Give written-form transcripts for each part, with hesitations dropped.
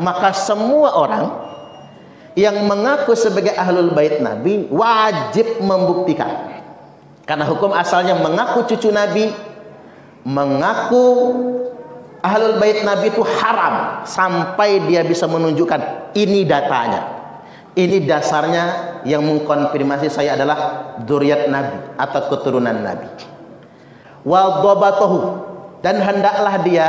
maka semua orang yang mengaku sebagai ahlul bait Nabi wajib membuktikan. Karena hukum asalnya mengaku cucu Nabi, mengaku ahlul bait Nabi itu haram sampai dia bisa menunjukkan ini datanya, ini dasarnya yang mengkonfirmasi saya adalah dzurriyyat Nabi atau keturunan Nabi. Wa dhabatahu, dan hendaklah dia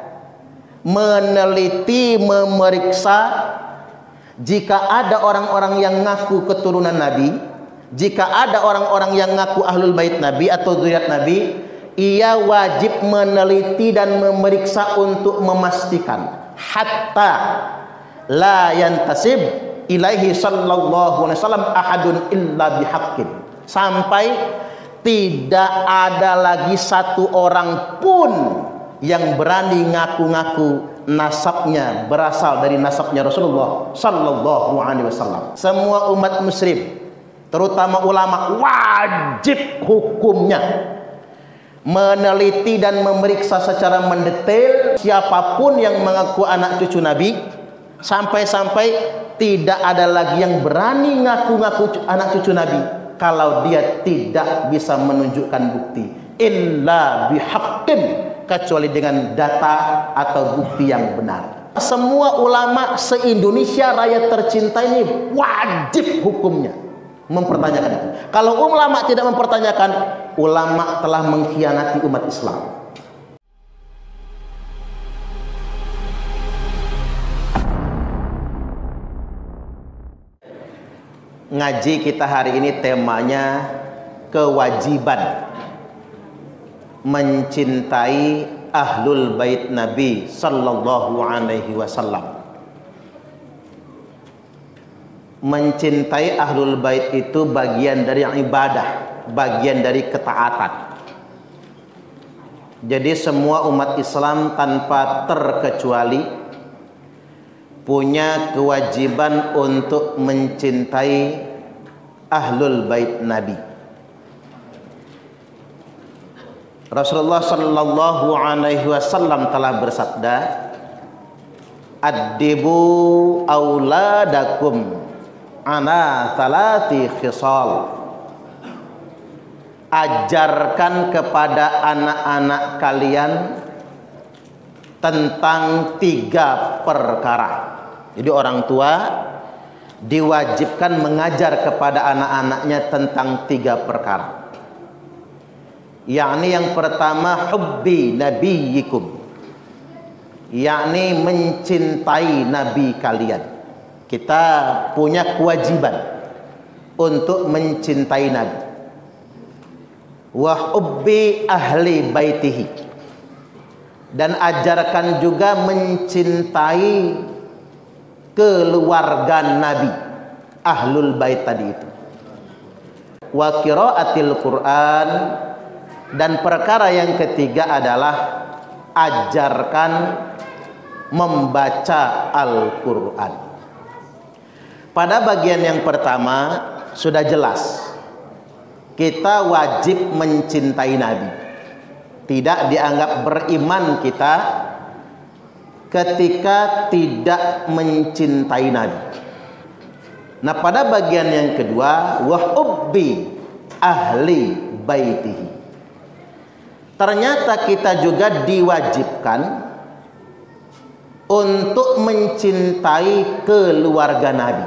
meneliti, memeriksa jika ada orang-orang yang ngaku keturunan Nabi, jika ada orang-orang yang ngaku ahlul bait Nabi atau dzurriyyat Nabi, ia wajib meneliti dan memeriksa untuk memastikan hatta la yantasib ilaihi sallallahu alaihi wasallam ahadun illa bihaqqin, sampai tidak ada lagi satu orang pun yang berani ngaku-ngaku nasabnya berasal dari nasabnya Rasulullah sallallahu alaihi wasallam. Semua umat muslim, terutama ulama, wajib hukumnya meneliti dan memeriksa secara mendetail siapapun yang mengaku anak cucu Nabi, sampai-sampai tidak ada lagi yang berani ngaku-ngaku anak cucu Nabi kalau dia tidak bisa menunjukkan bukti illa bihaqqin, kecuali dengan data atau bukti yang benar. Semua ulama se-Indonesia raya tercinta ini wajib hukumnya mempertanyakan itu. Kalau ulama tidak mempertanyakan, ulama telah mengkhianati umat Islam. Ngaji kita hari ini temanya kewajiban mencintai ahlul bait Nabi sallallahu alaihi wasallam. Mencintai ahlul bait itu bagian dari ibadah, bagian dari ketaatan. Jadi semua umat Islam tanpa terkecuali punya kewajiban untuk mencintai ahlul bait Nabi. Rasulullah sallallahu alaihi wasallam telah bersabda, "Addibu auladakum ana thalati khisal." Ajarkan kepada anak-anak kalian tentang 3 perkara. Jadi orang tua diwajibkan mengajar kepada anak-anaknya tentang 3 perkara. Yakni yang pertama hubbi nabiyikum, yakni mencintai nabi kalian. Kita punya kewajiban untuk mencintai nabi. Wa hubbi ahli baitihi, dan ajarkan juga mencintai keluarga nabi, ahlul bait tadi itu. Wa qiraatil Quran, dan perkara yang ketiga adalah ajarkan membaca Al-Quran. Pada bagian yang pertama sudah jelas, kita wajib mencintai Nabi. Tidak dianggap beriman kita ketika tidak mencintai Nabi. Nah, pada bagian yang kedua, wa hubbi ahli baitihi, ternyata kita juga diwajibkan untuk mencintai keluarga Nabi.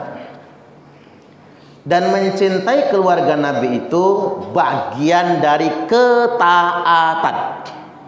Dan mencintai keluarga Nabi itu bagian dari ketaatan.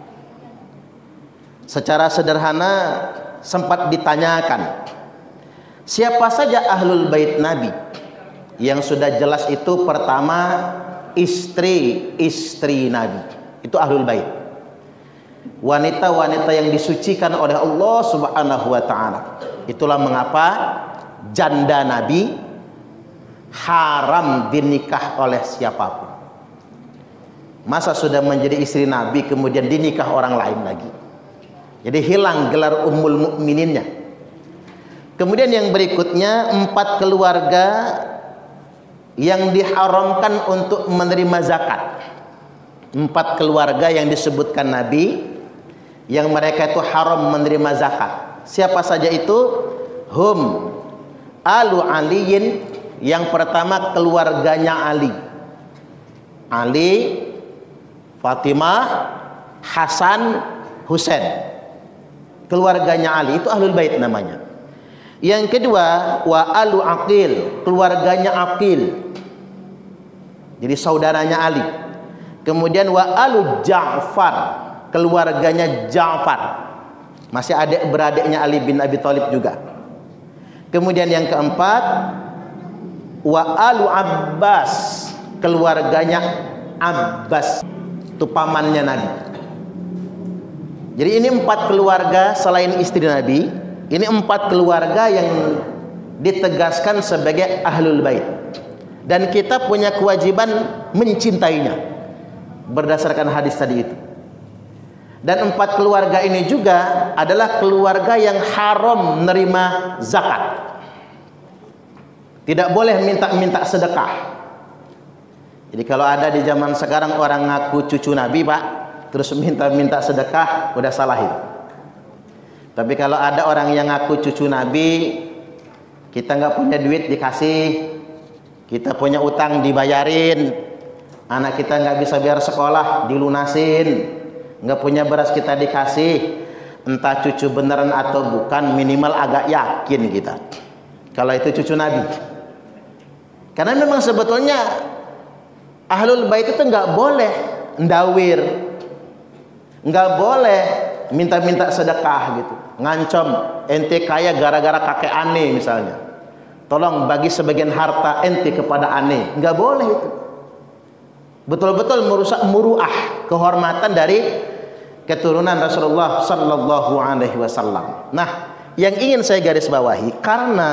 Secara sederhana sempat ditanyakan, siapa saja ahlul bait Nabi? Yang sudah jelas itu pertama istri-istri Nabi, itu ahlul bait. Wanita-wanita yang disucikan oleh Allah Subhanahu wa taala. Itulah mengapa janda Nabi haram dinikah oleh siapapun. Masa sudah menjadi istri Nabi kemudian dinikah orang lain lagi? Jadi hilang gelar ummul mukmininnya. Kemudian yang berikutnya 4 keluarga yang diharamkan untuk menerima zakat. 4 keluarga yang disebutkan Nabi yang mereka itu haram menerima zakat. Siapa saja itu? hum alu aliyin, yang pertama keluarganya Ali. Ali, Fatimah, Hasan, Husain. Keluarganya Ali itu ahlul bait namanya. Yang kedua, wa alu Aqil, keluarganya Aqil. Jadi saudaranya Ali. Kemudian wa alu Ja'far, keluarganya Ja'far. Masih adik beradiknya Ali bin Abi Thalib juga. Kemudian yang keempat, wa alu Abbas, keluarganya Abbas, itu pamannya Nabi. Jadi ini 4 keluarga selain istri Nabi. Ini 4 keluarga yang ditegaskan sebagai ahlul bait, dan kita punya kewajiban mencintainya berdasarkan hadis tadi itu. Dan 4 keluarga ini juga adalah keluarga yang haram menerima zakat. Tidak boleh minta sedekah. Jadi kalau ada di zaman sekarang orang ngaku cucu Nabi, Pak, terus minta sedekah, udah salah itu. Tapi kalau ada orang yang ngaku cucu Nabi, kita nggak punya duit dikasih, kita punya utang dibayarin, anak kita nggak bisa biar sekolah dilunasin, nggak punya beras kita dikasih, entah cucu beneran atau bukan, minimal agak yakin kita kalau itu cucu Nabi. Karena memang sebetulnya ahlul bait itu nggak boleh ndawir, nggak boleh minta sedekah gitu, ngancam ente kaya gara-gara kakek aneh misalnya, tolong bagi sebagian harta ente kepada aneh, nggak boleh itu. Betul-betul merusak muruah, kehormatan dari keturunan Rasulullah sallallahu alaihi wasallam. Nah, yang ingin saya garis bawahi, karena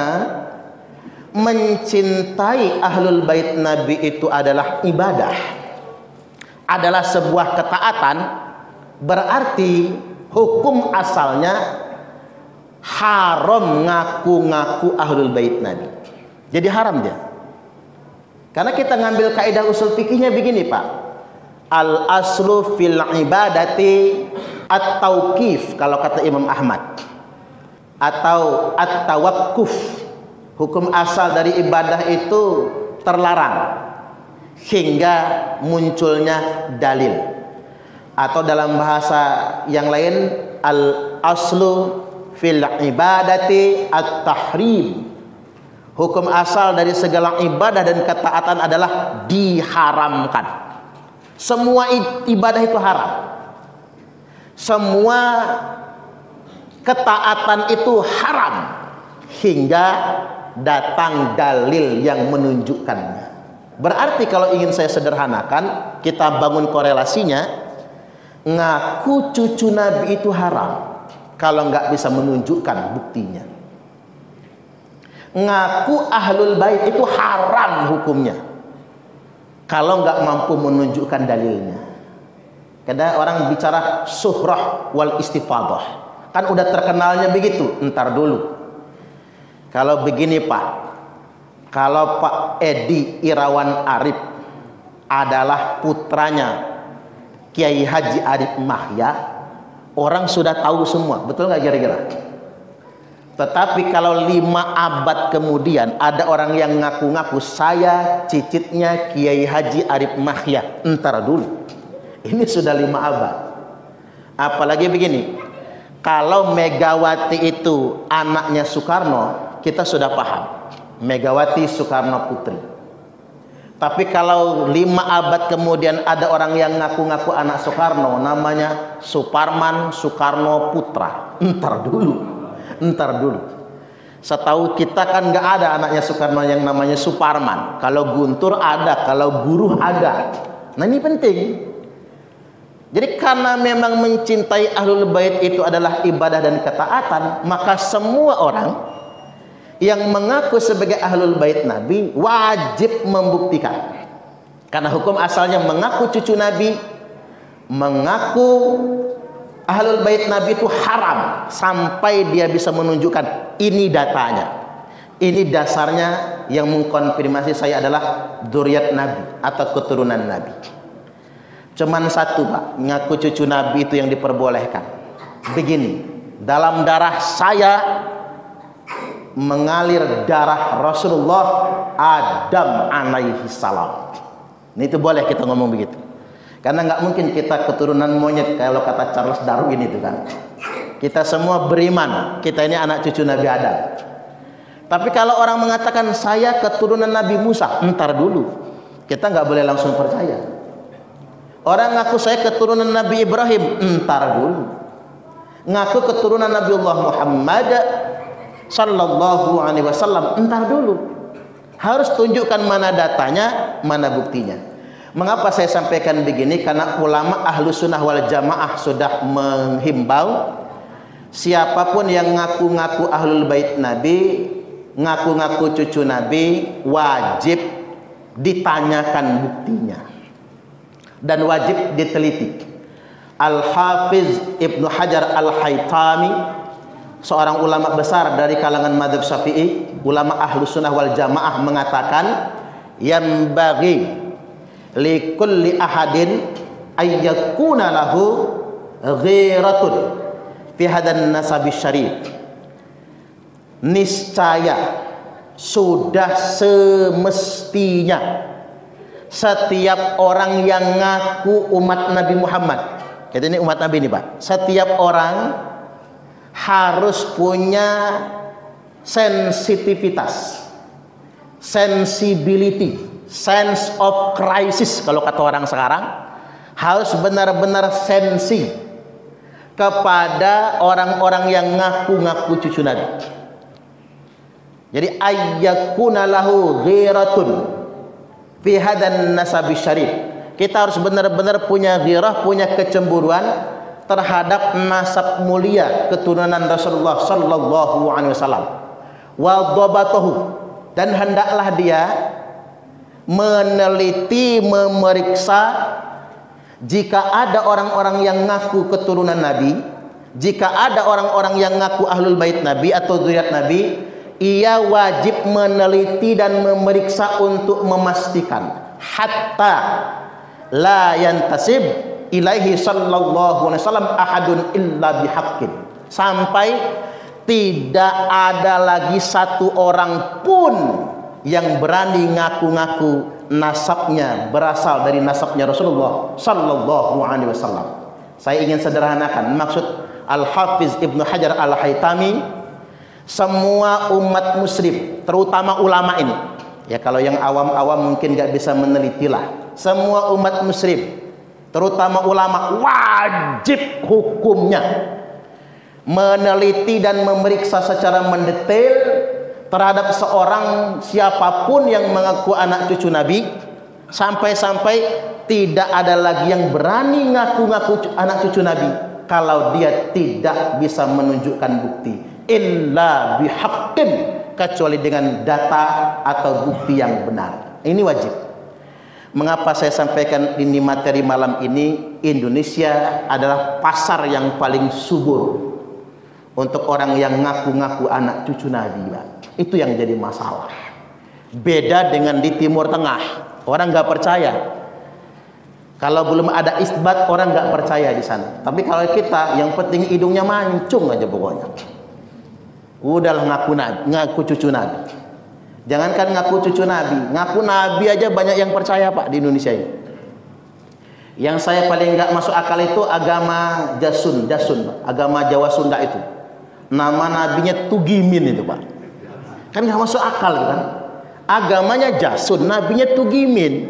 mencintai ahlul bait Nabi itu adalah ibadah, adalah sebuah ketaatan, berarti hukum asalnya haram ngaku-ngaku ahlul bait Nabi. Jadi haram dia. Karena kita ngambil kaidah usul fikihnya begini, Pak. Al aslu fil ibadati at-tauqif kalau kata Imam Ahmad, atau at-tawaqquf. Hukum asal dari ibadah itu terlarang hingga munculnya dalil. Atau dalam bahasa yang lain, al aslu fil ibadati at-tahrim. Hukum asal dari segala ibadah dan ketaatan adalah diharamkan. Semua ibadah itu haram. Semua ketaatan itu haram hingga datang dalil yang menunjukkannya. Berarti kalau ingin saya sederhanakan, kita bangun korelasinya, ngaku cucu Nabi itu haram kalau nggak bisa menunjukkan buktinya. Ngaku ahlul bait itu haram hukumnya kalau nggak mampu menunjukkan dalilnya. Karena orang bicara suhrah wal istifadah, kan udah terkenalnya begitu. Entar dulu, kalau begini Pak, kalau Pak Edi Irawan Arif adalah putranya Kiai Haji Arif Mahya, orang sudah tahu semua, betul nggak kira-kira? Tetapi kalau 5 abad kemudian ada orang yang ngaku-ngaku saya cicitnya Kiai Haji Arif Mahya, entar dulu, ini sudah 5 abad. Apalagi begini, kalau Megawati itu anaknya Soekarno, kita sudah paham, Megawati Soekarno Putri. Tapi kalau 5 abad kemudian ada orang yang ngaku-ngaku anak Soekarno, namanya Suparman Soekarno Putra, entar dulu. Setahu kita kan nggak ada anaknya Soekarno yang namanya Suparman. Kalau Guntur ada, kalau Buruh ada. Nah ini penting. Jadi karena memang mencintai ahlul bait itu adalah ibadah dan ketaatan, maka semua orang yang mengaku sebagai ahlul bait Nabi wajib membuktikan. Karena hukum asalnya mengaku cucu Nabi, mengaku ahlul bait Nabi itu haram sampai dia bisa menunjukkan ini datanya, ini dasarnya yang mengkonfirmasi saya adalah dzurriyyat Nabi atau keturunan Nabi. Cuman satu Pak, ngaku cucu Nabi itu yang diperbolehkan. Begini, dalam darah saya mengalir darah Rasulullah Adam alaihi salam. Ini itu boleh kita ngomong begitu. Karena nggak mungkin kita keturunan monyet kalau kata Charles Darwin itu kan. Kita semua beriman, kita ini anak cucu Nabi Adam. Tapi kalau orang mengatakan saya keturunan Nabi Musa, entar dulu. Kita nggak boleh langsung percaya. Orang ngaku saya keturunan Nabi Ibrahim, entar dulu. Ngaku keturunan Nabiullah Muhammad sallallahu alaihi wasallam, entar dulu. Harus tunjukkan mana datanya, mana buktinya. Mengapa saya sampaikan begini? Karena ulama ahlu sunnah wal jamaah sudah menghimbau siapapun yang ngaku-ngaku ahlul bait Nabi, ngaku-ngaku cucu Nabi, wajib ditanyakan buktinya dan wajib diteliti. Al-Hafiz Ibnu Hajar Al-Haytami, seorang ulama besar dari kalangan mazhab Syafi'i, ulama ahlus sunnah wal jamaah, mengatakan yambaghi likulli ahadin ayyakuna lahu ghiratun fi hadan nasabi syarif. Niscaya sudah semestinya setiap orang yang ngaku umat Nabi Muhammad, ini umat Nabi ini Pak, setiap orang harus punya sensitivitas, sensibility, sense of crisis kalau kata orang sekarang, harus benar-benar sensi kepada orang-orang yang ngaku-ngaku cucu Nabi. Jadi ayyakuna lahu ghiratun fi hadan nasabi syarif. Kita harus benar-benar punya ghirah, punya kecemburuan terhadap nasab mulia keturunan Rasulullah sallallahu alaihi wasallam. Wa dhabatahu, dan hendaklah dia meneliti, memeriksa jika ada orang-orang yang ngaku keturunan Nabi, jika ada orang-orang yang ngaku ahlul bait Nabi atau zuriat Nabi, ia wajib meneliti dan memeriksa untuk memastikan hatta la yantasib ilaihi sallallahu alaihi wasallam ahadun illa bihaqqin, sampai tidak ada lagi satu orang pun yang berani ngaku-ngaku nasabnya berasal dari nasabnya Rasulullah sallallahu alaihi wasallam. Saya ingin sederhanakan maksud Al-Hafiz Ibnu Hajar Al-Haytami, semua umat muslim, terutama ulama ini. Ya kalau yang awam-awam mungkin nggak bisa menelitilah. Semua umat muslim, terutama ulama, wajib hukumnya meneliti dan memeriksa secara mendetail terhadap seorang siapapun yang mengaku anak cucu Nabi, sampai-sampai tidak ada lagi yang berani ngaku-ngaku anak cucu Nabi kalau dia tidak bisa menunjukkan bukti illa bihaqqin, kecuali dengan data atau bukti yang benar. Ini wajib. Mengapa saya sampaikan ini materi malam ini? Indonesia adalah pasar yang paling subur untuk orang yang ngaku-ngaku anak cucu Nabi, Pak. Itu yang jadi masalah. Beda dengan di Timur Tengah, orang nggak percaya. Kalau belum ada isbat, orang nggak percaya di sana. Tapi kalau kita, yang penting hidungnya mancung aja pokoknya. Udahlah ngaku Nabi, ngaku cucu Nabi. Jangankan ngaku cucu Nabi, ngaku Nabi aja banyak yang percaya Pak di Indonesia ini. Yang saya paling nggak masuk akal itu agama Jasun, agama Jawa Sunda itu. Nama nabinya Tugimin itu Pak. Kan nggak masuk akal kan? Agamanya Jasun, nabinya Tugimin.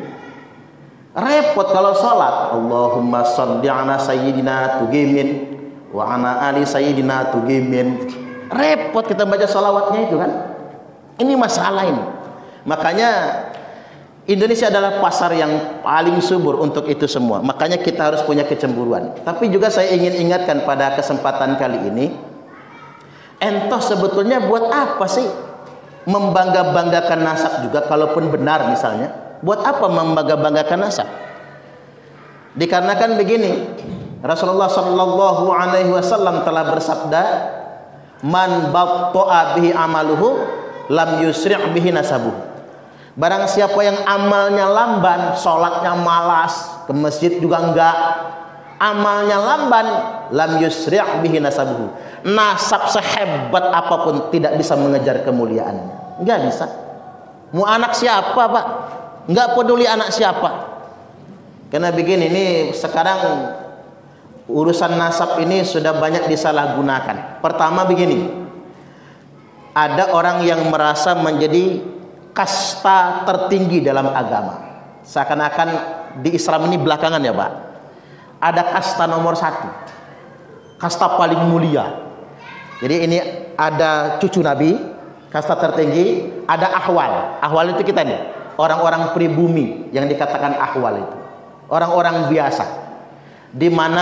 Repot kalau sholat. Allahumma sholli ala sayyidina Tugimin wa ala ali sayyidina Tugimin. Repot kita baca sholawatnya itu kan. Ini masalah ini. Makanya Indonesia adalah pasar yang paling subur untuk itu semua. Makanya kita harus punya kecemburuan. Tapi juga saya ingin ingatkan pada kesempatan kali ini, entoh sebetulnya buat apa sih membangga-banggakan nasab juga, kalaupun benar misalnya, buat apa membangga-banggakan nasab? Dikarenakan begini, Rasulullah sallallahu alaihi wasallam telah bersabda, man batta'a bihi amaluhu lam yusri' bihi nasabuhu. Barang siapa yang amalnya lamban, sholatnya malas, ke masjid juga enggak, amalnya lamban, lam yusri' bihi nasabuhu, nasab sehebat apapun tidak bisa mengejar kemuliaannya. Enggak bisa. Mau anak siapa, Pak? Enggak peduli anak siapa. Karena begini, ini sekarang urusan nasab ini sudah banyak disalahgunakan. Pertama begini, ada orang yang merasa menjadi kasta tertinggi dalam agama. Seakan-akan di Islam ini belakangan ya Pak, ada kasta nomor 1, kasta paling mulia. Jadi ini ada cucu Nabi, kasta tertinggi, ada ahwal. Ahwal itu kita nih, orang-orang pribumi yang dikatakan ahwal itu, orang-orang biasa, di mana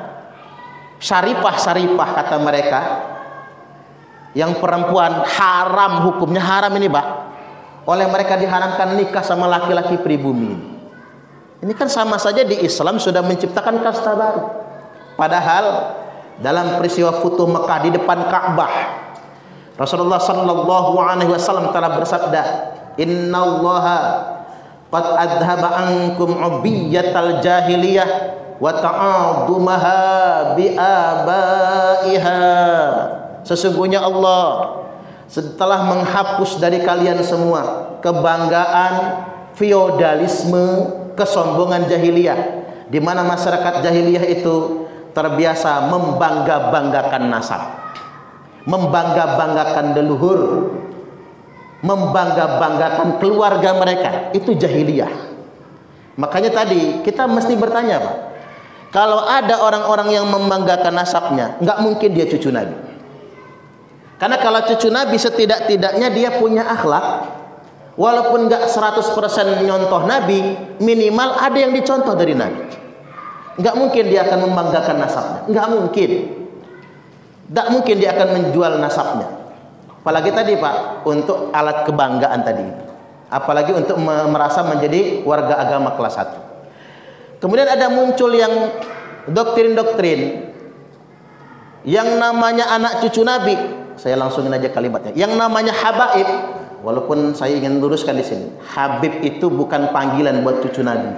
syarifah kata mereka, yang perempuan haram, hukumnya haram ini Pak, oleh mereka diharamkan nikah sama laki-laki pribumi. Ini kan sama saja di Islam sudah menciptakan kasta baru. Padahal dalam peristiwa Futuh Mekah di depan Ka'bah, Rasulullah sallallahu alaihi wasallam telah bersabda, "Innallaha qad adhaba ankum ubiyatal jahiliyah wa ta'adumaha bi abaiha." Sesungguhnya Allah setelah menghapus dari kalian semua kebanggaan, feodalisme, kesombongan jahiliyah, di mana masyarakat jahiliyah itu terbiasa membangga-banggakan nasab, membangga-banggakan leluhur, membangga-banggakan keluarga mereka. Itu jahiliyah. Makanya tadi kita mesti bertanya Pak, kalau ada orang-orang yang membanggakan nasabnya, nggak mungkin dia cucu Nabi. Karena kalau cucu Nabi setidak-tidaknya dia punya akhlak, walaupun nggak 100% nyontoh Nabi, minimal ada yang dicontoh dari Nabi. Nggak mungkin dia akan membanggakan nasabnya, nggak mungkin. Nggak mungkin dia akan menjual nasabnya. Apalagi tadi Pak, untuk alat kebanggaan tadi. Apalagi untuk merasa menjadi warga agama kelas 1. Kemudian ada muncul yang doktrin-doktrin yang namanya anak cucu Nabi. Saya langsungin aja kalimatnya. Yang namanya habaib, walaupun saya ingin luruskan di sini, Habib itu bukan panggilan buat cucu Nabi.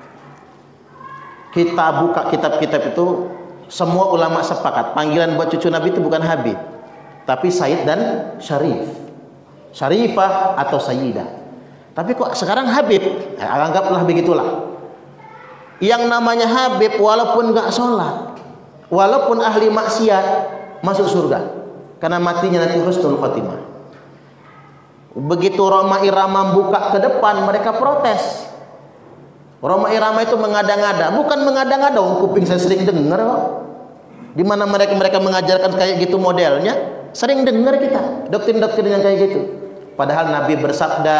Kita buka kitab-kitab itu, semua ulama sepakat panggilan buat cucu Nabi itu bukan Habib, tapi Sayyid dan Syarif, Syarifah atau Sayyidah. Tapi kok sekarang Habib? Anggaplah begitulah. Yang namanya Habib walaupun nggak sholat, walaupun ahli maksiat, masuk surga karena matinya nanti husnul khatimah. Begitu Roma Irama buka ke depan, mereka protes. Roma Irama itu mengada-ngada, bukan mengada-ngada, kuping saya sering dengar kok. Di mana mereka mengajarkan kayak gitu modelnya, sering dengar kita doktrin-doktrin yang kayak gitu. Padahal Nabi bersabda,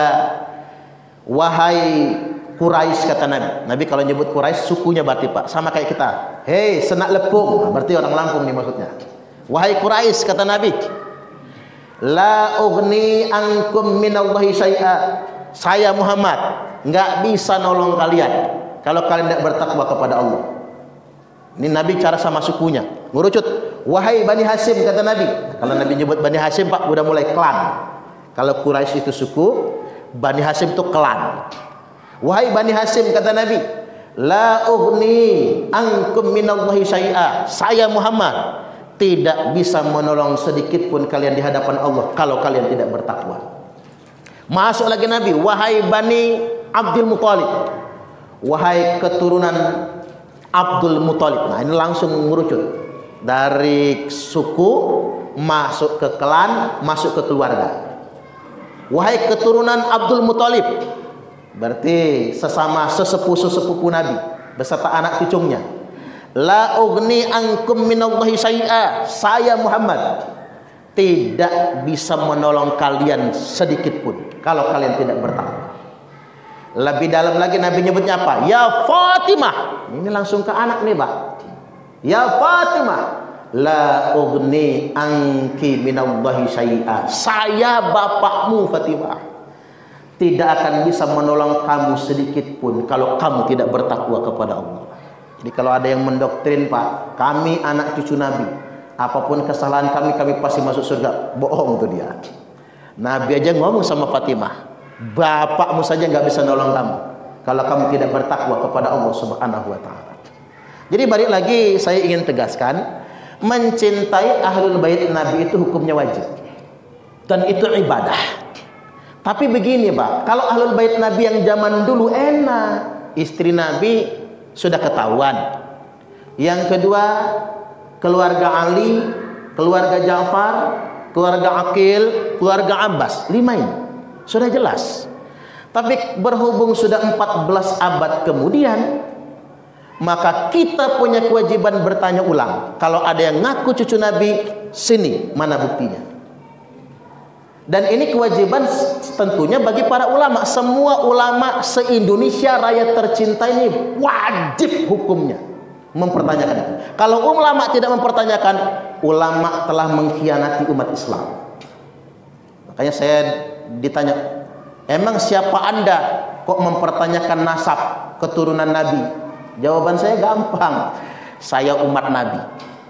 "Wahai Quraisy," kata Nabi. Nabi kalau nyebut Quraisy sukunya berarti Pak, sama kayak kita. "Hei senak lepung," berarti orang Lampung nih maksudnya. "Wahai Quraisy," kata Nabi, "la ughni ankum minallahi syai'a." Saya Muhammad nggak bisa nolong kalian kalau kalian tidak bertakwa kepada Allah. Ini Nabi cara sama sukunya, ngurucut. "Wahai Bani Hashim," kata Nabi. Kalau Nabi nyebut Bani Hashim Pak, udah mulai klan. Kalau Quraisy itu suku, Bani Hashim itu klan. "Wahai Bani Hashim," kata Nabi, "la ughni ankum minallahi syai'a." Saya Muhammad tidak bisa menolong sedikit pun kalian di hadapan Allah kalau kalian tidak bertakwa. Masuk lagi Nabi, "Wahai Bani Abdul Muthalib," wahai keturunan Abdul Muthalib. Nah ini langsung merucut dari suku masuk ke klan, masuk ke keluarga. "Wahai keturunan Abdul Muthalib," berarti sesama sesepupu Nabi beserta anak cucunya. "La ughni ankum minallahi syai'a." Saya Muhammad tidak bisa menolong kalian sedikit pun kalau kalian tidak bertakwa. Lebih dalam lagi Nabi nyebutnya apa? "Ya Fatimah." Ini langsung ke anak nih Pak. "Ya Fatimah, la ughni anki minallahi syai'a." Saya bapakmu Fatimah, tidak akan bisa menolong kamu sedikit pun kalau kamu tidak bertakwa kepada Allah. Jadi kalau ada yang mendoktrin Pak, kami anak cucu Nabi, apapun kesalahan kami pasti masuk surga, bohong tuh dia. Nabi aja ngomong sama Fatimah, bapakmu saja nggak bisa nolong kamu kalau kamu tidak bertakwa kepada Allah Subhanahu wa taala. Jadi balik lagi saya ingin tegaskan, mencintai ahlul bait Nabi itu hukumnya wajib dan itu ibadah. Tapi begini Pak, kalau ahlul bait Nabi yang zaman dulu enak, istri Nabi sudah ketahuan. Yang kedua, keluarga Ali, keluarga Ja'far, keluarga Aqil, keluarga Abbas, 5 ini sudah jelas. Tapi berhubung sudah 14 abad kemudian, maka kita punya kewajiban bertanya ulang. Kalau ada yang ngaku cucu Nabi, sini mana buktinya? Dan ini kewajiban tentunya bagi para ulama. Semua ulama se-Indonesia raya tercinta ini wajib hukumnya mempertanyakan. Kalau ulama tidak mempertanyakan, ulama telah mengkhianati umat Islam. Makanya saya ditanya, emang siapa Anda kok mempertanyakan nasab keturunan Nabi? Jawaban saya gampang. Saya umat Nabi.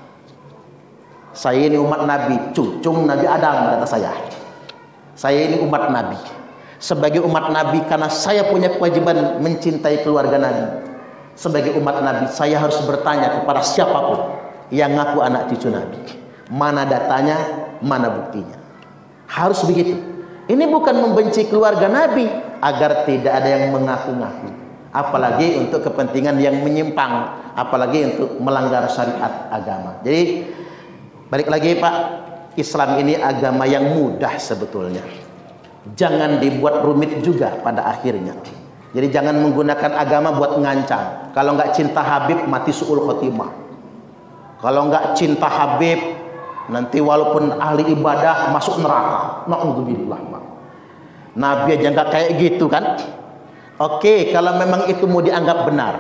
Saya ini umat Nabi, cucung Nabi Adam kata saya. Saya ini umat Nabi. Sebagai umat Nabi, karena saya punya kewajiban mencintai keluarga Nabi. Sebagai umat Nabi, saya harus bertanya kepada siapapun yang ngaku anak cucu Nabi. Mana datanya, mana buktinya. Harus begitu. Ini bukan membenci keluarga Nabi agar tidak ada yang mengaku-ngaku. Apalagi untuk kepentingan yang menyimpang. Apalagi untuk melanggar syariat agama. Jadi, balik lagi Pak. Islam ini agama yang mudah sebetulnya. Jangan dibuat rumit juga pada akhirnya. Jadi jangan menggunakan agama buat ngancam. Kalau nggak cinta Habib, mati su'ul khotimah. Kalau nggak cinta Habib, nanti walaupun ahli ibadah masuk neraka. Na'udzubillah. Nabi aja nggak kayak gitu kan? Oke, kalau memang itu mau dianggap benar.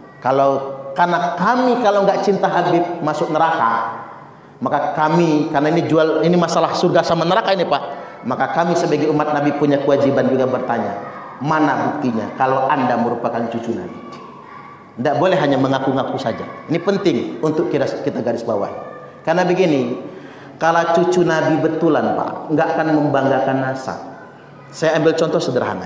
Karena kami kalau nggak cinta Habib masuk neraka, maka kami, karena ini masalah surga sama neraka ini Pak, maka kami sebagai umat Nabi punya kewajiban juga bertanya, mana buktinya kalau Anda merupakan cucu Nabi? Tidak boleh hanya mengaku-ngaku saja. Ini penting untuk kita garis bawahi. Karena begini, kalau cucu Nabi betulan Pak, nggak akan membanggakan nasab. Saya ambil contoh sederhana.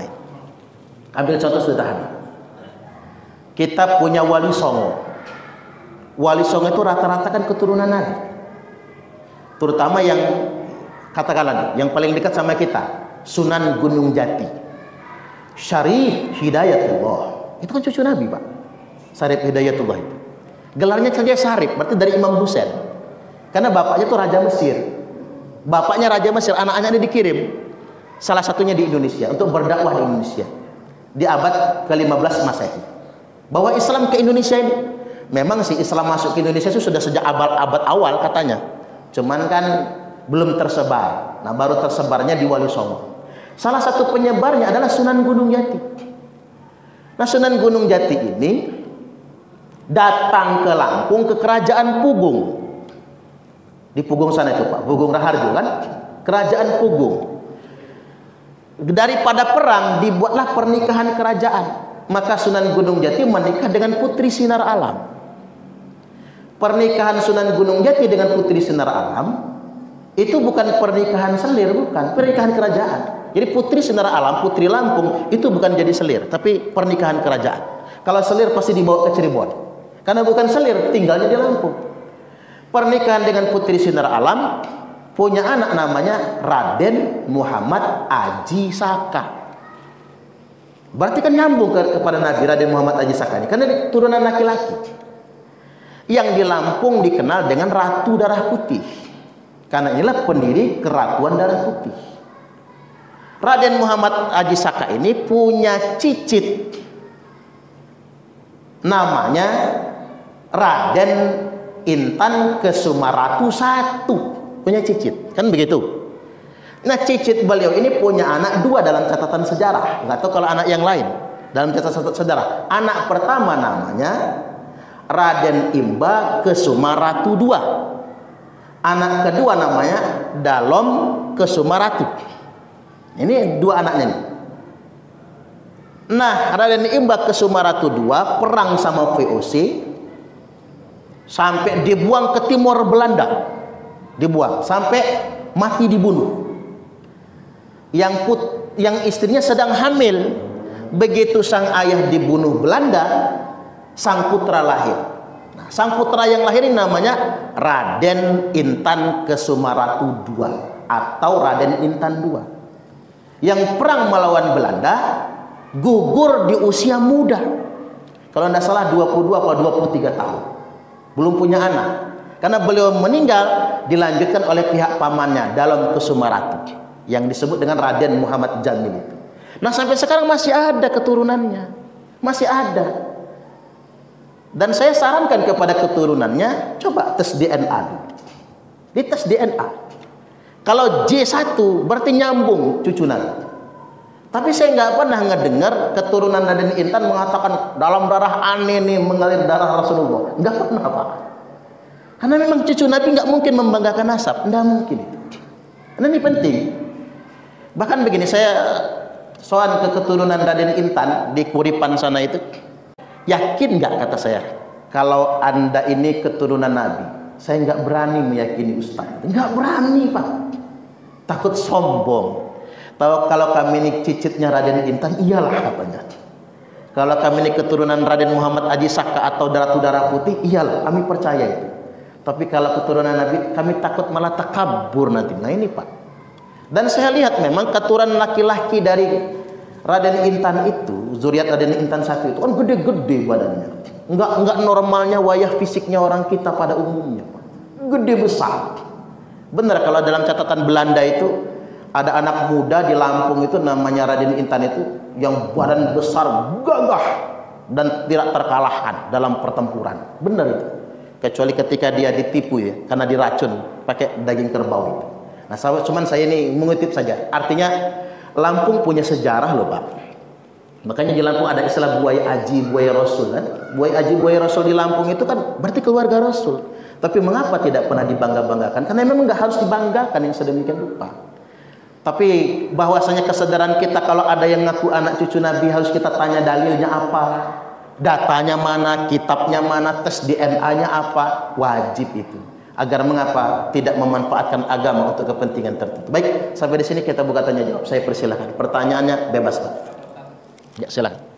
Kita punya Wali Songo. Wali Songo itu rata-rata kan keturunan Nabi. Terutama yang katakanlah yang paling dekat sama kita, Sunan Gunung Jati, Syarif Hidayatullah, itu kan cucu Nabi Pak. Syarif Hidayatullah itu gelarnya saja Syarif, berarti dari Imam Husain. Karena bapaknya itu Raja Mesir. Bapaknya Raja Mesir, anak-anaknya ini dikirim. Salah satunya di Indonesia untuk berdakwah di Indonesia di abad ke-15 Masehi. Bahwa Islam ke Indonesia ini, memang sih Islam masuk ke Indonesia itu sudah sejak abad awal katanya. Cuman kan belum tersebar. Nah, baru tersebarnya di Wali Songo. Salah satu penyebarnya adalah Sunan Gunung Jati. Nah, Sunan Gunung Jati ini datang ke Lampung, ke kerajaan Pugung. Di Pugung sana itu Pak, Pugung Raharjo kan? Kerajaan Pugung. Daripada perang dibuatlah pernikahan kerajaan. Maka Sunan Gunung Jati menikah dengan Putri Sinar Alam. Pernikahan Sunan Gunung Jati dengan Putri Sinar Alam itu bukan pernikahan selir, bukan pernikahan kerajaan. Jadi Putri Sinar Alam, Putri Lampung itu bukan jadi selir, tapi pernikahan kerajaan. Kalau selir pasti dibawa ke Cirebon, karena bukan selir, tinggalnya di Lampung. Pernikahan dengan Putri Sinar Alam, punya anak namanya Raden Muhammad Aji Saka. Berarti kan nyambung kepada Nabi Raden Muhammad Aji Saka ini, karena turunan laki-laki. Yang di Lampung dikenal dengan Ratu Darah Putih, karena inilah pendiri Keratuan Darah Putih. Raden Muhammad Aji Saka ini punya cicit namanya Raden Intan Kesumaratu I, punya cicit, kan begitu. Nah, cicit beliau ini punya anak 2 dalam catatan sejarah. Nggak tahu kalau anak yang lain dalam catatan sejarah. Anak pertama namanya Raden Imba Kesumaratu II. Anak kedua namanya Dalom Kesumaratu. Ini 2 anaknya nih. Nah, Raden Imba Kesumaratu II perang sama VOC sampai dibuang ke timur Belanda. Dibuang sampai mati dibunuh. Yang istrinya sedang hamil. Begitu sang ayah dibunuh Belanda, sang putra lahir. Nah, Sang putra yang lahir ini namanya Raden Intan Kesumaratu II atau Raden Intan II, yang perang melawan Belanda, gugur di usia muda. Kalau tidak salah 22 atau 23 tahun. Belum punya anak. Karena beliau meninggal dilanjutkan oleh pihak pamannya dalam Kesumaratu yang disebut dengan Raden Muhammad Jamil itu. Nah, sampai sekarang masih ada keturunannya. Masih ada. Dan saya sarankan kepada keturunannya, coba tes DNA. Dites DNA. Kalau J1 berarti nyambung cucu Nabi. Tapi saya nggak pernah ngedengar keturunan Raden Intan mengatakan dalam darah aneh nih mengalir darah Rasulullah. Nggak pernah, Pak. Karena memang cucu Nabi nggak mungkin membanggakan nasab, nggak mungkin itu. Karena ini penting. Bahkan begini, saya soal ke keturunan Raden Intan di Kuripan sana itu, yakin nggak kata saya kalau Anda ini keturunan Nabi? Saya nggak berani meyakini Ustaz. Nggak berani, Pak. Takut sombong. Tahu kalau kami ini cicitnya Raden Intan, iyalah katanya. Kalau kami ini keturunan Raden Muhammad Aji Saka atau Ratu Darah Putih, iyalah, kami percaya itu. Tapi kalau keturunan Nabi, kami takut malah takabur nanti. Nah ini, Pak. Dan saya lihat memang keturunan laki-laki dari Raden Intan itu, zuriat Raden Intan satu itu kan gede-gede badannya. Enggak normalnya wayah fisiknya orang kita pada umumnya, Pak. Gede besar. Benar kalau dalam catatan Belanda itu ada anak muda di Lampung itu namanya Raden Intan itu yang badan besar, gagah dan tidak terkalahkan dalam pertempuran. Benar itu. Kecuali ketika dia ditipu ya, karena diracun pakai daging kerbau itu. Nah, sahabat, cuman saya ini mengutip saja. Artinya Lampung punya sejarah loh, Pak. Makanya di Lampung ada istilah buaya aji, buaya rasul kan. Buaya aji, buaya rasul di Lampung itu kan berarti keluarga Rasul. Tapi mengapa tidak pernah dibangga-banggakan? Karena memang nggak harus dibanggakan yang sedemikian rupa. Tapi bahwasanya kesadaran kita kalau ada yang ngaku anak cucu Nabi harus kita tanya dalilnya apa, datanya mana, kitabnya mana, tes DNA-nya apa, wajib itu. Agar mengapa tidak memanfaatkan agama untuk kepentingan tertentu. Baik, sampai di sini kita buka tanya jawab. Saya persilahkan. Pertanyaannya bebas, Pak. Ya, silakan.